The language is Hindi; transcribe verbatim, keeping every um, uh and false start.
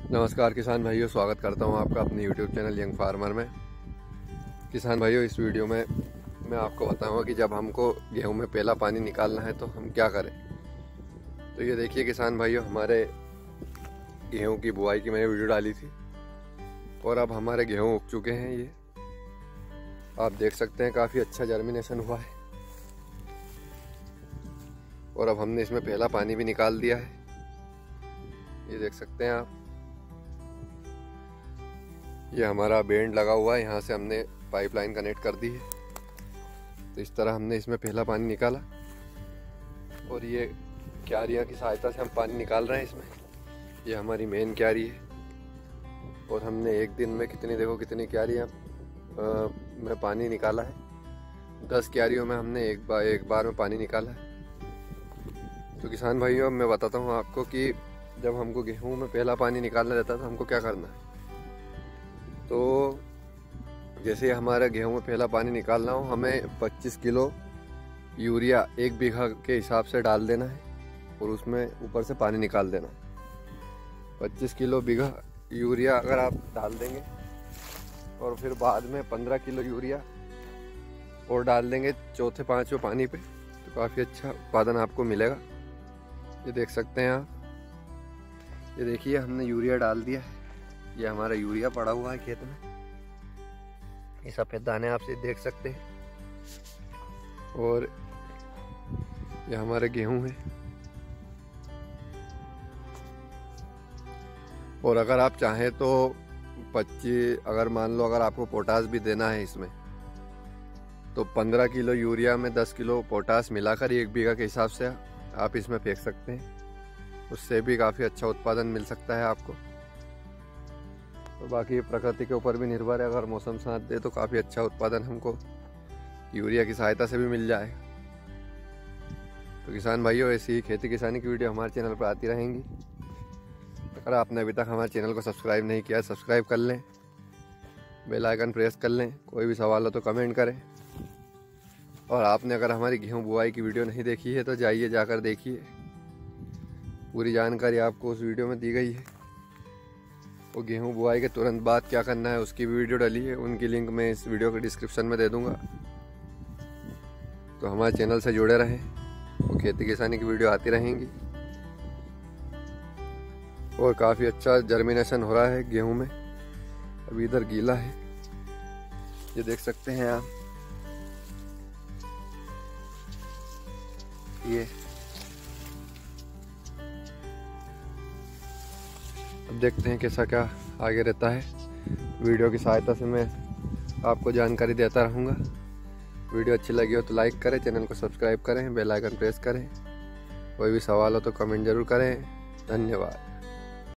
नमस्कार किसान भाइयों, स्वागत करता हूं आपका अपने यूट्यूब चैनल यंग फार्मर में। किसान भाइयों, इस वीडियो में मैं आपको बताऊंगा कि जब हमको गेहूं में पहला पानी निकालना है तो हम क्या करें। तो ये देखिए किसान भाइयों, हमारे गेहूं की बुआई की मैंने वीडियो डाली थी और अब हमारे गेहूँ उग चुके हैं। ये आप देख सकते हैं, काफ़ी अच्छा जर्मिनेशन हुआ है और अब हमने इसमें पहला पानी भी निकाल दिया है। ये देख सकते हैं आप, ये हमारा बेंड लगा हुआ है, यहाँ से हमने पाइपलाइन कनेक्ट कर दी है। तो इस तरह हमने इसमें पहला पानी निकाला और ये क्यारियाँ की सहायता से हम पानी निकाल रहे हैं इसमें। ये हमारी मेन क्यारी है और हमने एक दिन में कितनी देखो कितनी क्यारियाँ में पानी निकाला है। दस क्यारियों में हमने एक बार एक बार में पानी निकाला है। तो किसान भाइयों, अब मैं बताता हूँ आपको कि जब हमको गेहूँ में पहला पानी निकालना रहता है तो हमको क्या करना है। तो जैसे हमारा गेहूं में पहला पानी निकालना हो, हमें पच्चीस किलो यूरिया एक बीघा के हिसाब से डाल देना है और उसमें ऊपर से पानी निकाल देना। पच्चीस किलो बीघा यूरिया अगर आप डाल देंगे और फिर बाद में पंद्रह किलो यूरिया और डाल देंगे चौथे पाँचवें पानी पे, तो काफ़ी अच्छा उत्पादन आपको मिलेगा। ये देख सकते हैं आप, ये देखिए हमने यूरिया डाल दिया है। ये हमारा यूरिया पड़ा हुआ है खेत में। ये सफ़ेद दाने आप से देख सकते हैं और ये हमारे गेहूं है। और अगर आप चाहें तो पच्चीस, अगर मान लो अगर आपको पोटास भी देना है इसमें, तो पंद्रह किलो यूरिया में दस किलो पोटास मिलाकर एक बीघा के हिसाब से आप इसमें फेंक सकते हैं। उससे भी काफ़ी अच्छा उत्पादन मिल सकता है आपको। तो बाकी प्रकृति के ऊपर भी निर्भर है, अगर मौसम साथ दे तो काफ़ी अच्छा उत्पादन हमको यूरिया की सहायता से भी मिल जाए। तो किसान भाइयों, ऐसी ही खेती किसानी की वीडियो हमारे चैनल पर आती रहेंगी। अगर आपने अभी तक हमारे चैनल को सब्सक्राइब नहीं किया, सब्सक्राइब कर लें, बेल आइकन प्रेस कर लें। कोई भी सवाल हो तो कमेंट करें। और आपने अगर हमारी गेहूँ बुआई की वीडियो नहीं देखी है तो जाइए, जाकर देखिए। पूरी जानकारी आपको उस वीडियो में दी गई है। और गेहूँ बुआई के तुरंत बाद क्या करना है उसकी वीडियो डाली है, उनकी लिंक मैं इस वीडियो के डिस्क्रिप्शन में दे दूंगा। तो हमारे चैनल से जुड़े रहें, वो खेती किसानी की वीडियो आती रहेंगी। और काफ़ी अच्छा जर्मिनेशन हो रहा है गेहूं में। अभी इधर गीला है, ये देख सकते हैं आप। ये अब देखते हैं कैसा क्या आगे रहता है। वीडियो की सहायता से मैं आपको जानकारी देता रहूँगा। वीडियो अच्छी लगी हो तो लाइक करें, चैनल को सब्सक्राइब करें, बेल आइकन प्रेस करें। कोई भी सवाल हो तो कमेंट ज़रूर करें। धन्यवाद।